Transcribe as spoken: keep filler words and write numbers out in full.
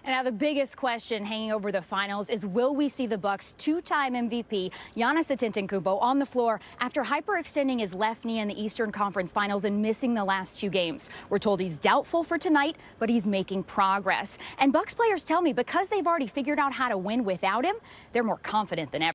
And now the biggest question hanging over the finals is, will we see the Bucks' two-time M V P Giannis Antetokounmpo on the floor after hyperextending his left knee in the Eastern Conference Finals and missing the last two games? We're told he's doubtful for tonight, but he's making progress. And Bucks players tell me because they've already figured out how to win without him, they're more confident than ever.